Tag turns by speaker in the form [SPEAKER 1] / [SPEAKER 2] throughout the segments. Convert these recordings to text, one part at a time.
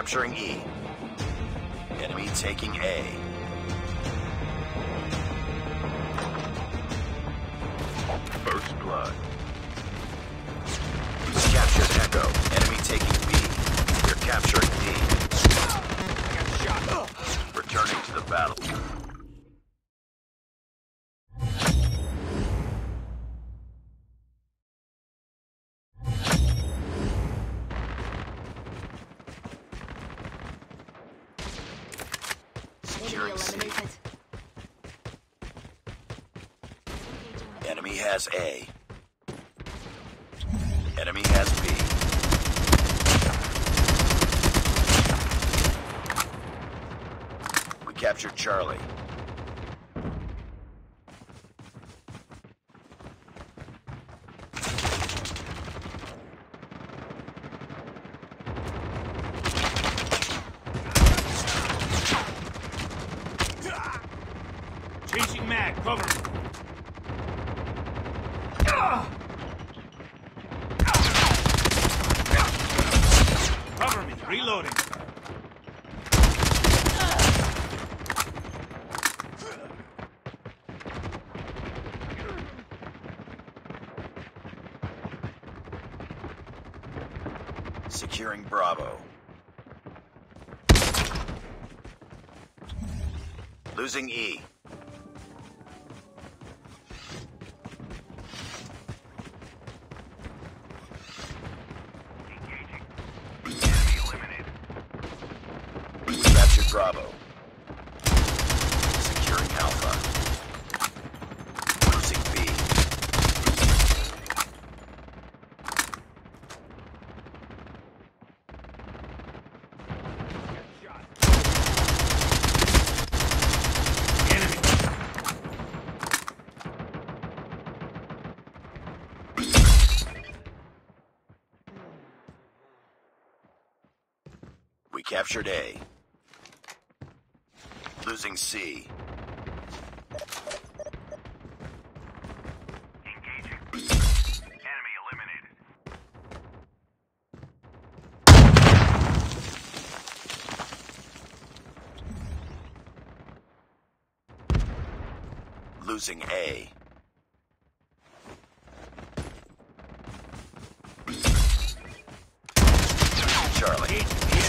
[SPEAKER 1] Capturing E. Enemy taking A. First blood. We've captured Echo. Enemy taking B. We're capturing D.
[SPEAKER 2] I got shot.
[SPEAKER 1] Returning to the battle. Securing C. Enemy has A. Enemy has B. We captured Charlie.
[SPEAKER 2] Changing mag, cover me. Cover me, reloading.
[SPEAKER 1] Securing Bravo. Losing E. Bravo. Securing Alpha. Losing B.
[SPEAKER 2] Enemy.
[SPEAKER 1] We captured A. Losing C.
[SPEAKER 3] Engaging. Enemy eliminated.
[SPEAKER 1] Losing A. Charlie.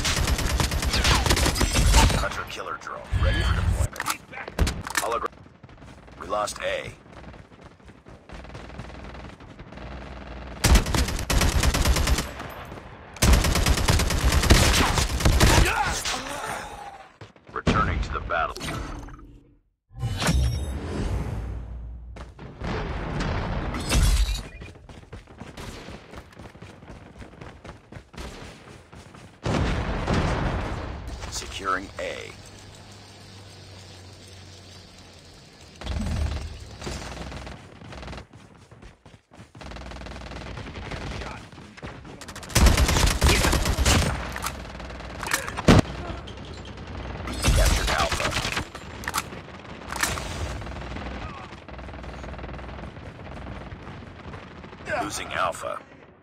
[SPEAKER 1] Hunter killer drone ready for deployment. Hologram. We lost A. Returning to the battle. Securing A. Captured Alpha. Losing Alpha.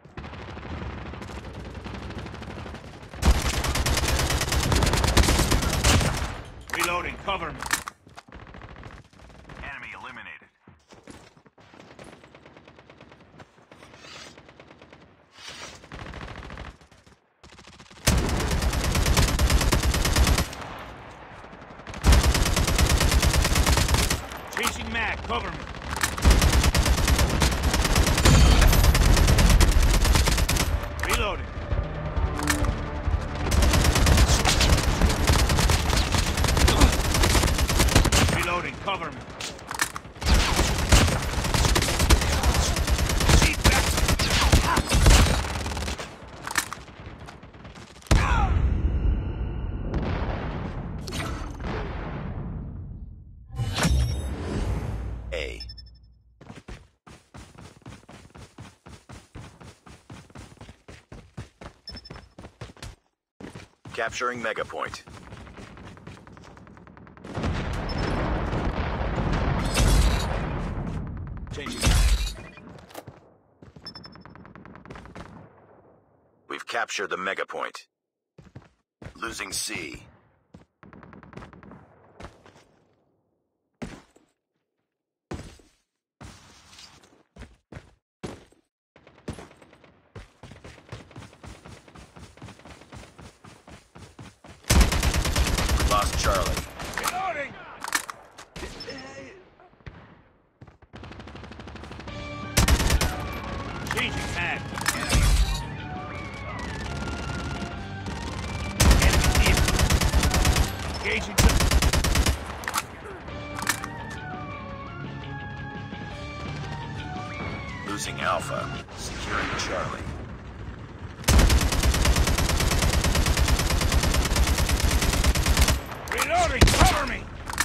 [SPEAKER 2] Reloading, cover me.
[SPEAKER 3] Enemy eliminated.
[SPEAKER 2] Changing mag, cover me. Reloading. Reloading, cover me.
[SPEAKER 1] A. Capturing Mega Point.
[SPEAKER 2] Changing mag.
[SPEAKER 1] We've captured the Mega Point. Losing C. We lost Charlie.
[SPEAKER 2] Reloading! Changing tag. Enemy vehicle. Engaging
[SPEAKER 1] Losing Alpha. Securing Charlie.
[SPEAKER 2] Reloading! Cover me!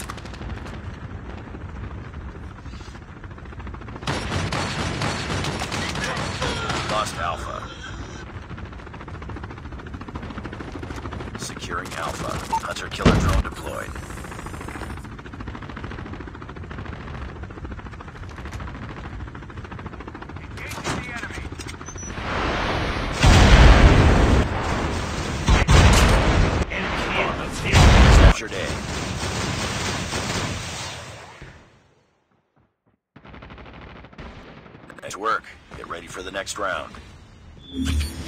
[SPEAKER 1] Lost Alpha. Securing Alpha. Hunter-killer drone deployed.
[SPEAKER 3] Engaging the enemy.
[SPEAKER 2] Enemy vehicle.
[SPEAKER 1] Captured A. Nice work. Get ready for the next round.